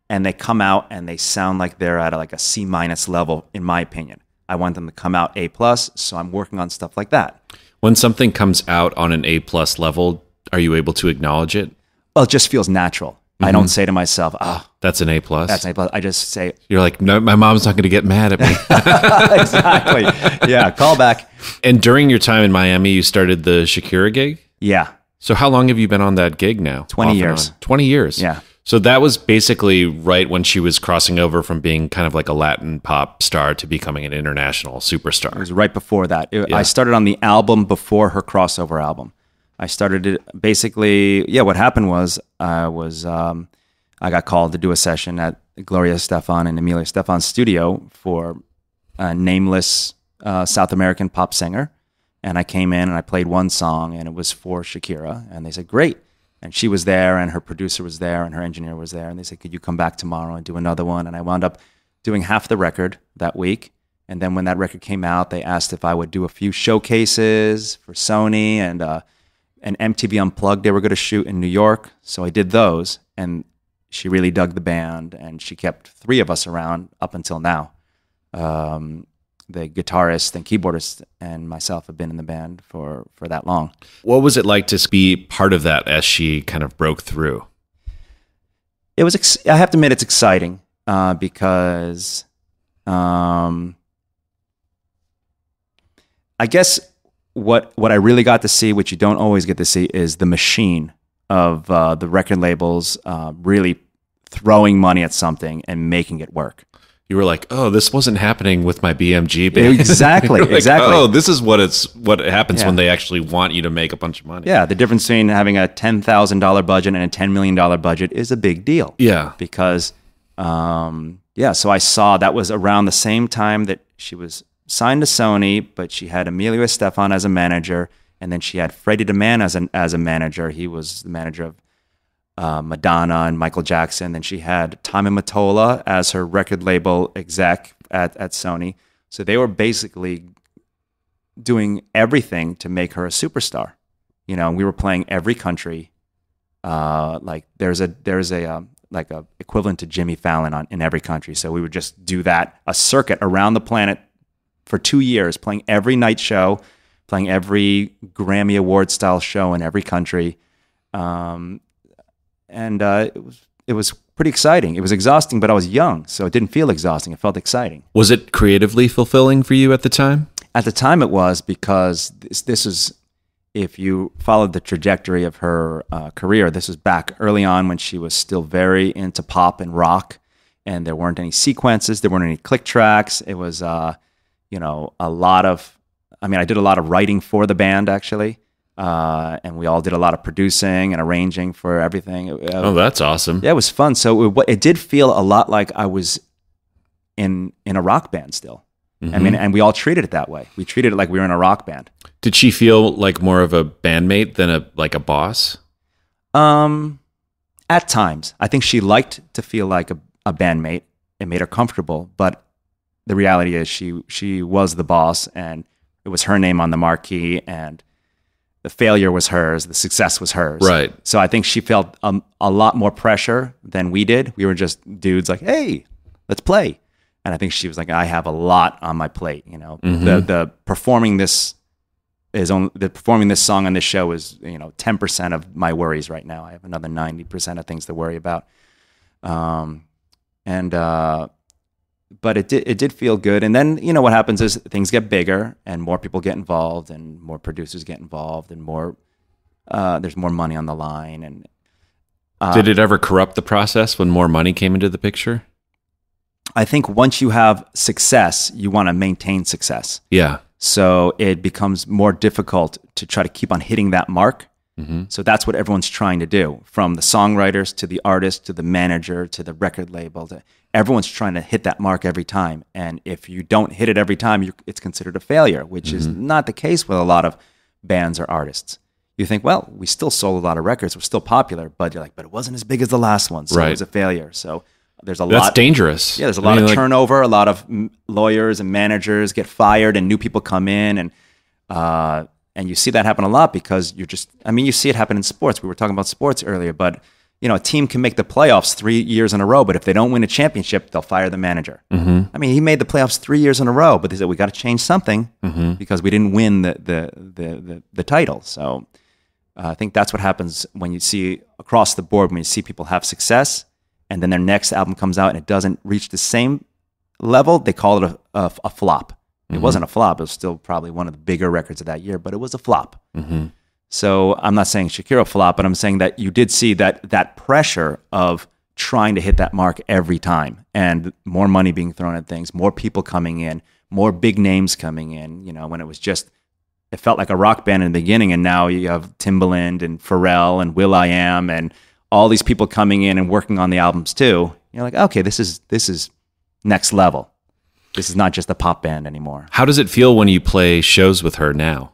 and they come out and they sound like they're at a, like a C minus level, in my opinion. I want them to come out A plus, so I'm working on stuff like that. When something comes out on an A plus level, are you able to acknowledge it? Well, it just feels natural. Mm-hmm. I don't say to myself, "Ah, oh, that's an A plus." That's an A plus. I just say, "You're like, no, my mom's not going to get mad at me." Exactly. Yeah. Call back. And during your time in Miami, you started the Shakira gig. Yeah. So how long have you been on that gig now? Twenty years. Twenty years. Yeah. So that was basically right when she was crossing over from being kind of like a Latin pop star to becoming an international superstar. It was right before that. It, Yeah. I started on the album before her crossover album. I started it basically, yeah, what happened was I was, um, I got called to do a session at Gloria Estefan and Emilia Estefan's studio for a nameless uh, South American pop singer. And I came in and I played one song and it was for Shakira. And they said, great. And she was there and her producer was there and her engineer was there. And they said, could you come back tomorrow and do another one? And I wound up doing half the record that week. And then when that record came out, they asked if I would do a few showcases for Sony and uh, an M T V Unplugged they were going to shoot in New York. So I did those. And she really dug the band. And she kept three of us around up until now. Um, the guitarist and keyboardist and myself have been in the band for, for that long. What was it like to be part of that as she kind of broke through? It was, ex- I have to admit, it's exciting uh, because um, I guess what what I really got to see, which you don't always get to see, is the machine of uh, the record labels uh, really throwing money at something and making it work. You were like, oh, this wasn't happening with my B M G band. Exactly, like, exactly. Oh, this is what it's what happens Yeah. when they actually want you to make a bunch of money. Yeah, the difference between having a ten thousand dollars budget and a ten million dollars budget is a big deal. Yeah. Because, um, yeah, so I saw that was around the same time that she was signed to Sony, but she had Emilio Estefan as a manager, and then she had Freddie DeMann as, an, as a manager. He was the manager of Uh, Madonna and Michael Jackson. Then she had Tommy Mottola as her record label exec at, at Sony. So they were basically doing everything to make her a superstar. You know, we were playing every country. Uh, like there's a there's a um, like a equivalent to Jimmy Fallon on in every country. So we would just do that, a circuit around the planet for two years, playing every night show, playing every Grammy Award style show in every country. Um, And uh, it was it was pretty exciting. It was exhausting, but I was young, so it didn't feel exhausting. It felt exciting. Was it creatively fulfilling for you at the time? At the time, it was, because this this is, if you followed the trajectory of her uh, career, this was back early on when she was still very into pop and rock, and there weren't any sequences, there weren't any click tracks. It was, uh, you know, a lot of. I mean, I did a lot of writing for the band actually. Uh, and we all did a lot of producing and arranging for everything. Uh, Oh, that's awesome. yeah, it was fun. So it, it did feel a lot like I was in in a rock band still. Mm-hmm. I mean, and we all treated it that way. We treated it like we were in a rock band. Did she feel like more of a bandmate than a like a boss? Um, at times, I think she liked to feel like a, a bandmate. It made her comfortable. But the reality is, she she was the boss, and it was her name on the marquee, and the failure was hers, the success was hers. Right. So I think she felt um, a lot more pressure than we did. We were just dudes like, hey, let's play. And I think she was like, I have a lot on my plate. You know, Mm-hmm. the the performing this is only the performing this song on this show is, you know, ten percent of my worries right now. I have another ninety percent of things to worry about. Um, and uh, but it did it did feel good. And then, you know, what happens is things get bigger and more people get involved and more producers get involved and more uh, there's more money on the line. And uh, Did it ever corrupt the process when more money came into the picture? I think once you have success, you want to maintain success. Yeah. So it becomes more difficult to try to keep on hitting that mark. Mm-hmm. So that's what everyone's trying to do, from the songwriters to the artist to the manager to the record label. To, everyone's trying to hit that mark every time. And if you don't hit it every time, you, it's considered a failure, which Mm-hmm. is not the case with a lot of bands or artists. You think, well, we still sold a lot of records, we're still popular, but you're like, but it wasn't as big as the last one, so Right. it was a failure. So there's a That's lot. dangerous. Yeah, there's a I lot mean, of like- turnover. A lot of mm, lawyers and managers get fired, and new people come in, and uh, and you see that happen a lot because you're just. I mean, you see it happen in sports. We were talking about sports earlier, but you know, a team can make the playoffs three years in a row, but if they don't win a championship, they'll fire the manager. Mm-hmm. I mean, he made the playoffs three years in a row, but they said we got to change something mm-hmm. because we didn't win the the the the, the title. So uh, I think that's what happens when you see across the board, when you see people have success, and then their next album comes out and it doesn't reach the same level. They call it a, a, a flop. It mm-hmm. wasn't a flop. It was still probably one of the bigger records of that year, but it was a flop. Mm-hmm. So I'm not saying Shakira flop, but I'm saying that you did see that that pressure of trying to hit that mark every time, and more money being thrown at things, more people coming in, more big names coming in. You know, when it was just, it felt like a rock band in the beginning, and now you have Timbaland and Pharrell and will.i.am and all these people coming in and working on the albums too. You're like, okay, this is this is next level. This is not just a pop band anymore. How does it feel when you play shows with her now?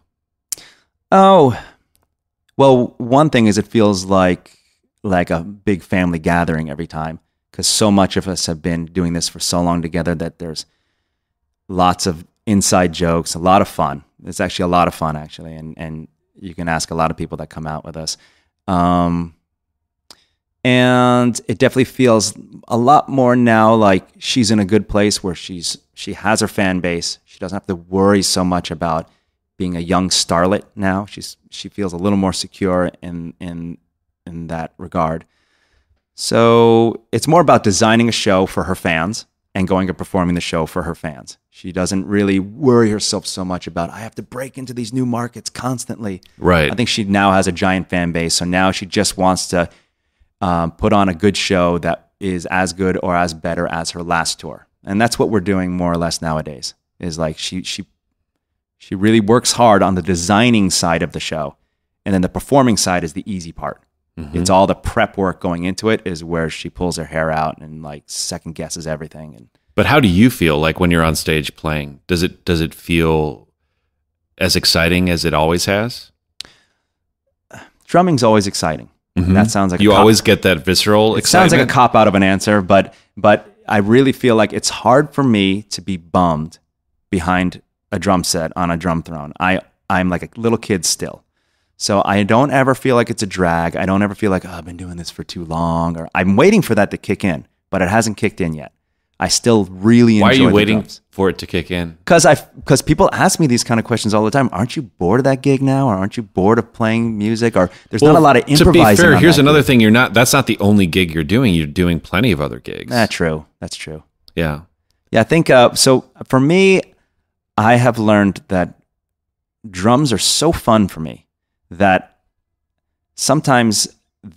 Oh. Well, one thing is it feels like like a big family gathering every time, because so much of us have been doing this for so long together that there's lots of inside jokes, a lot of fun. It's actually a lot of fun, actually, and and you can ask a lot of people that come out with us. Um, and it definitely feels a lot more now like she's in a good place where she's she has her fan base. She doesn't have to worry so much about being a young starlet now. She's she feels a little more secure in in in that regard. So it's more about designing a show for her fans and going and performing the show for her fans. She doesn't really worry herself so much about, I have to break into these new markets constantly. Right. I think she now has a giant fan base, so now she just wants to um, put on a good show that is as good or as better as her last tour. And that's what we're doing more or less nowadays, is like she she She really works hard on the designing side of the show. And then the performing side is the easy part. Mm-hmm. It's all the prep work going into it is where she pulls her hair out and like second guesses everything. And But how do you feel like when you're on stage playing? Does it does it feel as exciting as it always has? Drumming's always exciting. Mm-hmm. That sounds like you a cop- always get that visceral it excitement. Sounds like a cop out of an answer, but but I really feel like it's hard for me to be bummed behind a drum set on a drum throne. I, I'm like a little kid still. So I don't ever feel like it's a drag. I don't ever feel like, oh, I've been doing this for too long, or I'm waiting for that to kick in, but it hasn't kicked in yet. I still really enjoy Why are you the waiting drums. for it to kick in? Because I, because people ask me these kind of questions all the time. Aren't you bored of that gig now? Or aren't you bored of playing music? Or there's well, not a lot of improvising. To be fair, on here's that another gig. thing. You're not, that's not the only gig you're doing. You're doing plenty of other gigs. That's true. That's true. Yeah. Yeah. I think, uh, so for me, I have learned that drums are so fun for me that sometimes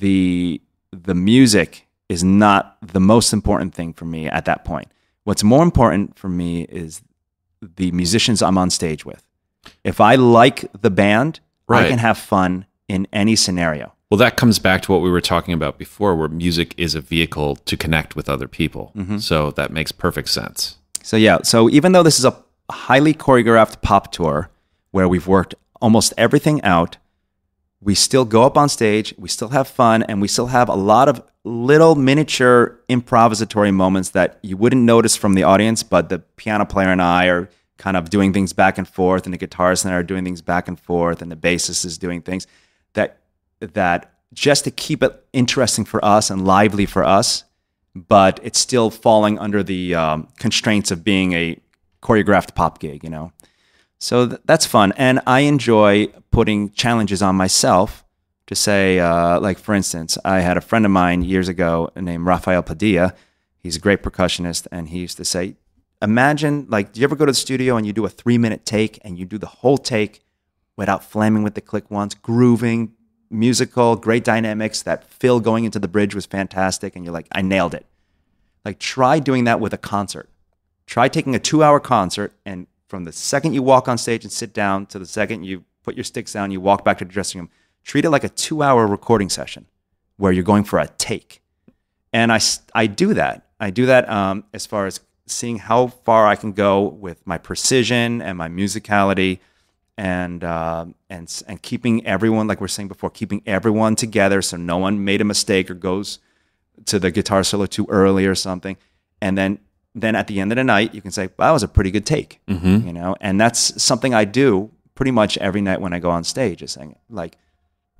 the the music is not the most important thing for me at that point. What's more important for me is the musicians I'm on stage with. If I like the band, right. I can have fun in any scenario. Well, that comes back to what we were talking about before, where music is a vehicle to connect with other people. Mm-hmm. So that makes perfect sense. So yeah, so even though this is a highly choreographed pop tour where we've worked almost everything out, we still go up on stage, we still have fun, and we still have a lot of little miniature improvisatory moments that you wouldn't notice from the audience, but the piano player and I are kind of doing things back and forth, and the guitarist and I are doing things back and forth, and the bassist is doing things that that just to keep it interesting for us and lively for us, but it's still falling under the um, constraints of being a choreographed pop gig, you know? So th- that's fun. And I enjoy putting challenges on myself to say, uh, like, for instance, I had a friend of mine years ago named Rafael Padilla. He's a great percussionist. And he used to say, imagine, like, do you ever go to the studio and you do a three minute take and you do the whole take without flamming with the click once, grooving, musical, great dynamics. That fill going into the bridge was fantastic. And you're like, I nailed it. Like, try doing that with a concert. Try taking a two-hour concert, and from the second you walk on stage and sit down to the second you put your sticks down, you walk back to the dressing room, treat it like a two-hour recording session where you're going for a take. And I, I do that. I do that um, as far as seeing how far I can go with my precision and my musicality, and uh, and and keeping everyone, like we were saying before, keeping everyone together so no one made a mistake or goes to the guitar solo too early or something. And then then at the end of the night, you can say, well, that was a pretty good take, mm-hmm. you know? And that's something I do pretty much every night when I go on stage, is saying, like,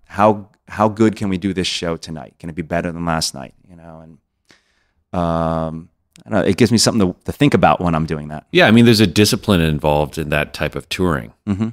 how how good can we do this show tonight? Can it be better than last night? You know, and um, I don't know, it gives me something to, to think about when I'm doing that. Yeah, I mean, there's a discipline involved in that type of touring. Mm-hmm.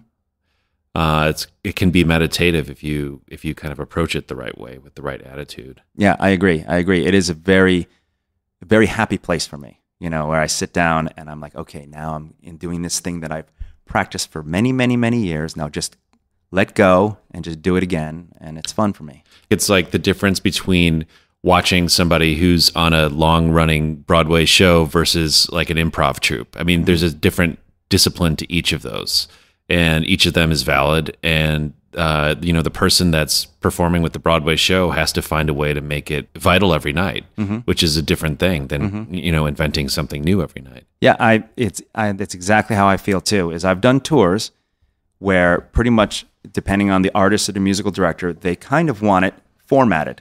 Uh, it's it can be meditative if you if you kind of approach it the right way with the right attitude. Yeah, I agree. I agree. It is a very, very happy place for me. You know, where I sit down and I'm like, okay, now I'm in doing this thing that I've practiced for many, many, many years. Now just let go and just do it again, and it's fun for me. It's like the difference between watching somebody who's on a long-running Broadway show versus like an improv troupe. I mean, mm-hmm. there's a different discipline to each of those, and each of them is valid. And uh, you know, the person that's performing with the Broadway show has to find a way to make it vital every night, mm-hmm. which is a different thing than mm-hmm. you know, inventing something new every night. Yeah, I it's I, that's exactly how I feel too. Is I've done tours where pretty much, depending on the artist or the musical director, they kind of want it formatted.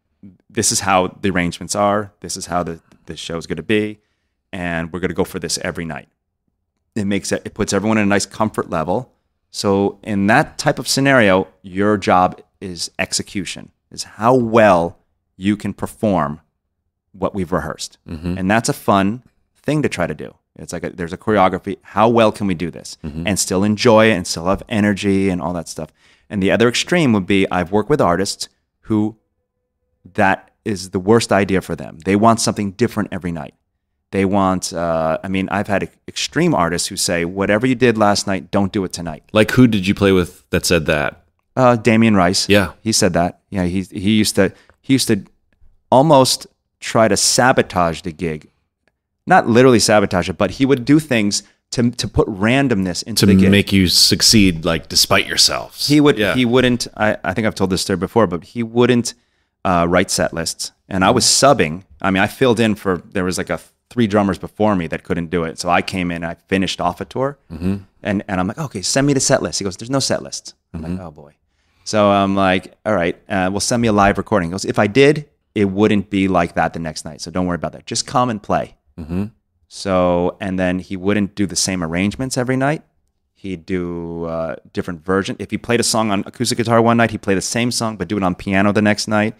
This is how the arrangements are. This is how the the show's going to be, and we're going to go for this every night. It makes it, it puts everyone in a nice comfort level. So in that type of scenario, your job is execution, is how well you can perform what we've rehearsed. Mm-hmm. And that's a fun thing to try to do. It's like a, there's a choreography. How well can we do this? Mm-hmm. And still enjoy it and still have energy and all that stuff. And the other extreme would be, I've worked with artists who that is the worst idea for them. They want something different every night. They want, uh, I mean, I've had extreme artists who say, whatever you did last night, don't do it tonight. Like, who did you play with that said that? Uh, Damien Rice. Yeah. He said that. Yeah, he he used to he used to almost try to sabotage the gig. Not literally sabotage it, but he would do things to to put randomness into to the gig. To make you succeed, like, despite yourselves. He would, yeah. he wouldn't, I, I think I've told this story before, but he wouldn't uh, write set lists. And I was subbing. I mean, I filled in for, there was like a three drummers before me that couldn't do it. So I came in and I finished off a tour. Mm-hmm. And, and I'm like, okay, send me the set list. He goes, there's no set list. I'm mm-hmm. like, oh boy. So I'm like, all right, uh, well, send me a live recording. He goes, if I did, it wouldn't be like that the next night. So don't worry about that. Just come and play. Mm-hmm. So, and then he wouldn't do the same arrangements every night. He'd do uh, different versions. If he played a song on acoustic guitar one night, he'd play the same song, but do it on piano the next night.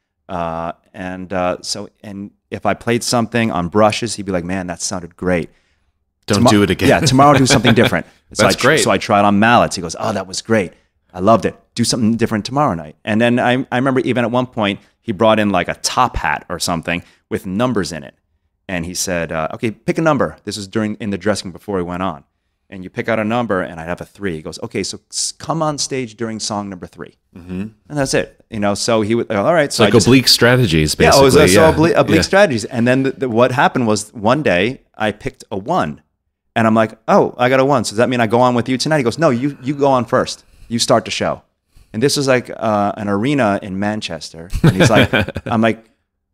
Uh, and uh, so, and if I played something on brushes, he'd be like, man, that sounded great. Don't Tomo- do it again. Yeah, tomorrow I'll do something different. So That's I tr- great. So I tried on mallets. He goes, oh, that was great. I loved it. Do something different tomorrow night. And then I, I remember even at one point, he brought in like a top hat or something with numbers in it. And he said, uh, okay, pick a number. This was during in the dressing room before he went on. And you pick out a number, and I'd have a three. He goes, okay, so come on stage during song number three. Mm-hmm. And that's it. You know, so he would, all right. It's so like I just, oblique strategies, basically. Yeah, it was uh, so yeah. oblique, oblique yeah. strategies. And then the, the, what happened was one day I picked a one. And I'm like, oh, I got a one. So does that mean I go on with you tonight? He goes, no, you you go on first. You start the show. And this was like uh, an arena in Manchester. And he's like, I'm like,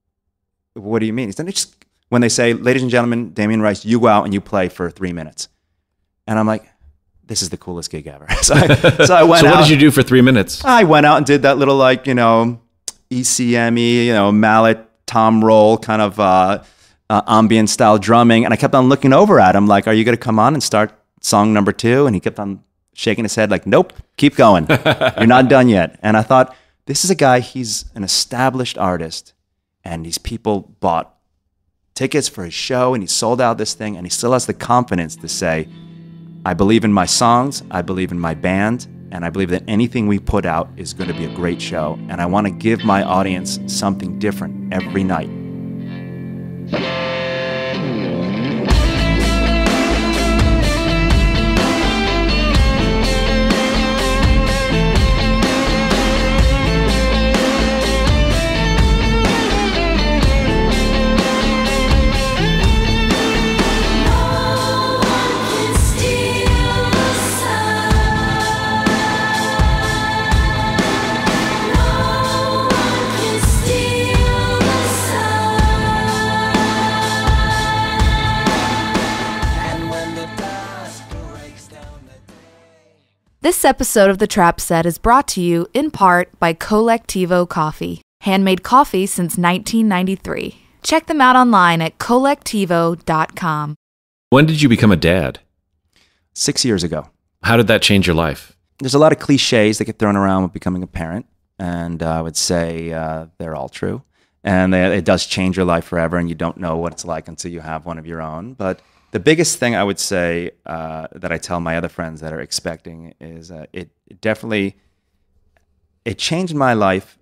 what do you mean? He's like, just when they say, ladies and gentlemen, Damien Rice, you go out and you play for three minutes. And I'm like, this is the coolest gig ever. So I, so I went So what out, did you do for three minutes? I went out and did that little, like, you know, E C M E, you know, mallet, tom roll kind of uh, uh, ambient style drumming. And I kept on looking over at him like, are you going to come on and start song number two? And he kept on shaking his head like, nope, keep going. You're not done yet. And I thought, this is a guy, he's an established artist. And these people bought tickets for his show and he sold out this thing. And he still has the confidence to say, I believe in my songs, I believe in my band, and I believe that anything we put out is going to be a great show. And I want to give my audience something different every night. This episode of The Trap Set is brought to you in part by Colectivo Coffee. Handmade coffee since nineteen ninety-three. Check them out online at colectivo dot com. When did you become a dad? Six years ago. How did that change your life? There's a lot of cliches that get thrown around with becoming a parent. and uh, I would say uh, they're all true. And they, it does change your life forever, and you don't know what it's like until you have one of your own. But the biggest thing I would say uh, that I tell my other friends that are expecting is uh, it, it definitely it changed my life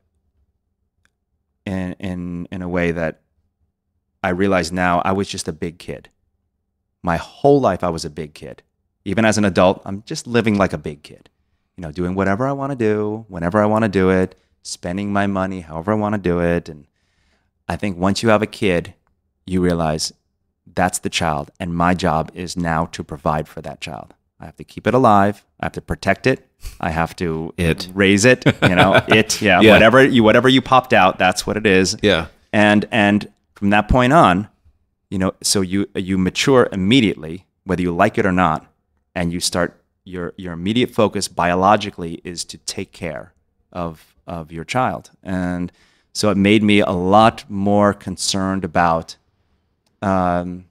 in in in a way that I realize now I was just a big kid. My whole life I was a big kid. Even as an adult, I'm just living like a big kid. You know, doing whatever I want to do, whenever I want to do it, spending my money however I want to do it. And I think once you have a kid, you realize that's the child, and my job is now to provide for that child. I have to keep it alive. I have to protect it. I have to it. raise it. You know, it. Yeah, yeah, whatever you whatever you popped out, that's what it is. Yeah, and and from that point on, you know, so you you mature immediately, whether you like it or not, and you start your your immediate focus biologically is to take care of of your child. And so it made me a lot more concerned about, um,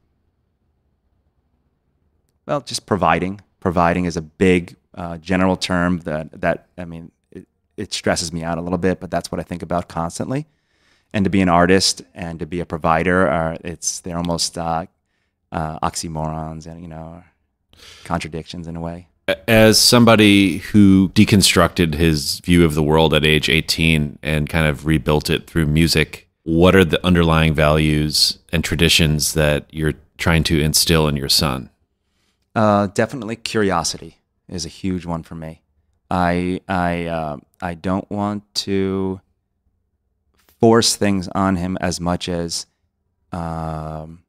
well, just providing. Providing is a big uh, general term that, that I mean, it, it stresses me out a little bit, but that's what I think about constantly. And to be an artist and to be a provider, are, it's they're almost uh, uh, oxymorons and, you know, contradictions in a way. As somebody who deconstructed his view of the world at age eighteen and kind of rebuilt it through music, what are the underlying values and traditions that you're trying to instill in your son? Uh, definitely curiosity is a huge one for me. I I uh, I don't want to force things on him as much as um,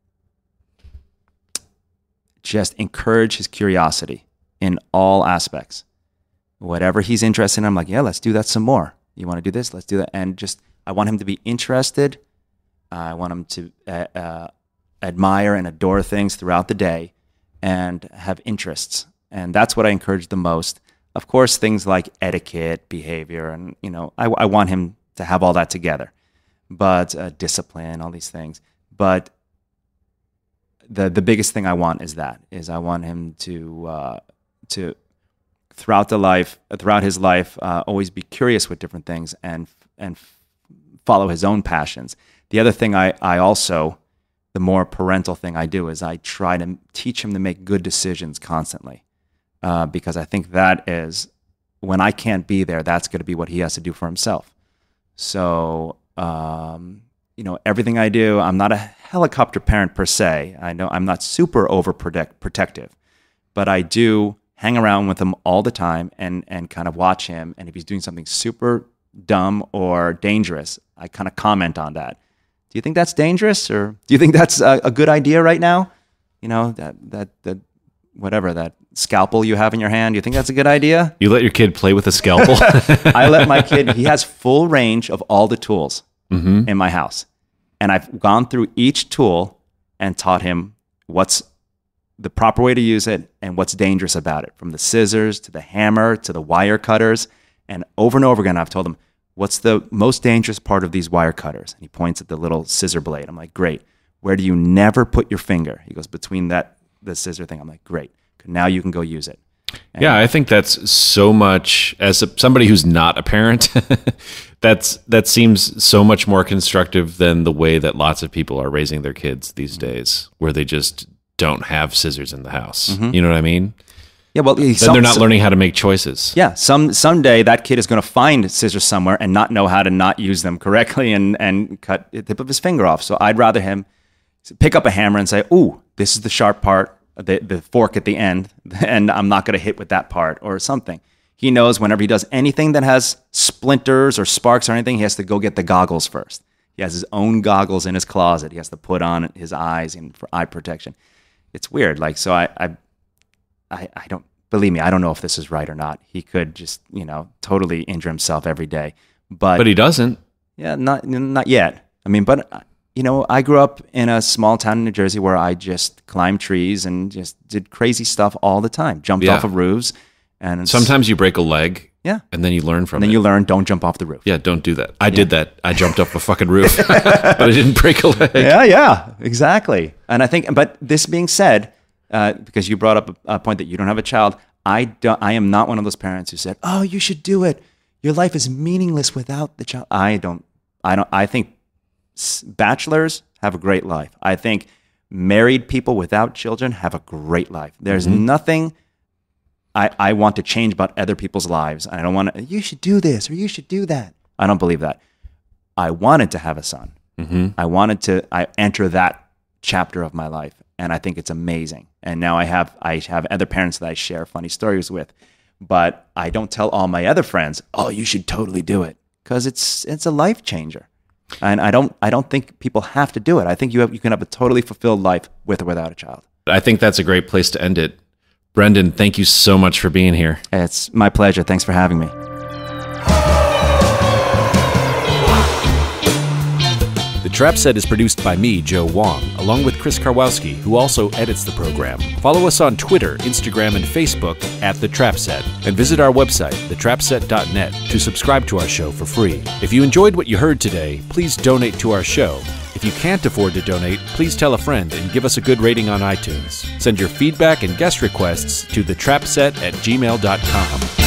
just encourage his curiosity in all aspects. Whatever he's interested in, I'm like, yeah, let's do that some more. You want to do this? Let's do that. And just, I want him to be interested. I want him to uh, uh, admire and adore things throughout the day and have interests. And that's what I encourage the most. Of course, things like etiquette, behavior, and, you know, I, I want him to have all that together. But uh, discipline, all these things. But the the biggest thing I want is that, is I want him to, uh, to throughout the life, throughout his life, uh, always be curious with different things and and follow his own passions. The other thing I, I also, the more parental thing I do is I try to teach him to make good decisions constantly, uh, because I think that is, when I can't be there, that's going to be what he has to do for himself. So, um, you know, everything I do, I'm not a helicopter parent per se. I know I'm not super overprotective, but I do hang around with him all the time and and kind of watch him. And if he's doing something super dumb or dangerous, I kind of comment on that. Do you think that's dangerous, or do you think that's a, a good idea right now? You know, that that that whatever, that scalpel you have in your hand, you think that's a good idea? You let your kid play with a scalpel? I let my kid, he has full range of all the tools mm-hmm. in my house. And I've gone through each tool and taught him what's the proper way to use it and what's dangerous about it, from the scissors to the hammer to the wire cutters. And over and over again, I've told him, what's the most dangerous part of these wire cutters? And he points at the little scissor blade. I'm like, great. Where do you never put your finger? He goes, between that, the scissor thing. I'm like, great. Now you can go use it. And yeah, I think that's so much, as a, somebody who's not a parent, that's that seems so much more constructive than the way that lots of people are raising their kids these mm-hmm. days, where they just don't have scissors in the house. Mm-hmm. You know what I mean? Yeah, well, then some, they're not some, learning how to make choices. Yeah, some someday that kid is going to find scissors somewhere and not know how to not use them correctly and and cut the tip of his finger off. So I'd rather him pick up a hammer and say, "Ooh, this is the sharp part, the the fork at the end, and I'm not going to hit with that part," or something. He knows whenever he does anything that has splinters or sparks or anything, he has to go get the goggles first. He has his own goggles in his closet. He has to put on his eyes and for eye protection. It's weird. Like, so I, I, I, I don't, believe me, I don't know if this is right or not. He could just, you know, totally injure himself every day. But, but he doesn't. Yeah, not, not yet. I mean, but, you know, I grew up in a small town in New Jersey where I just climbed trees and just did crazy stuff all the time. Jumped yeah. off of roofs. And sometimes you break a leg. Yeah. And then you learn from and then it. you learn, don't jump off the roof. Yeah, don't do that. I yeah. did that. I jumped off a fucking roof, but I didn't break a leg. Yeah, yeah, exactly. And I think, but this being said, uh, because you brought up a, a point that you don't have a child, I don't, I am not one of those parents who said, oh, you should do it. your life is meaningless without the child. I don't, I don't, I think s- bachelors have a great life. I think married people without children have a great life. There's mm-hmm. nothing I, I want to change about other people's lives. I don't want to, you should do this or you should do that. I don't believe that. I wanted to have a son. Mm-hmm. I wanted to I enter that chapter of my life, and I think it's amazing. And now I have I have other parents that I share funny stories with, but I don't tell all my other friends, "Oh, you should totally do it," because it's it's a life changer. And I don't I don't think people have to do it. I think you have, you can have a totally fulfilled life with or without a child. I think that's a great place to end it. Brendan, thank you so much for being here. It's my pleasure. Thanks for having me. The Trap Set is produced by me, Joe Wong, along with Chris Karwowski, who also edits the program. Follow us on Twitter, Instagram, and Facebook at The Trap Set, and visit our website, the trap set dot net, to subscribe to our show for free. If you enjoyed what you heard today, please donate to our show. If you can't afford to donate, please tell a friend and give us a good rating on iTunes. Send your feedback and guest requests to the trap set at gmail dot com.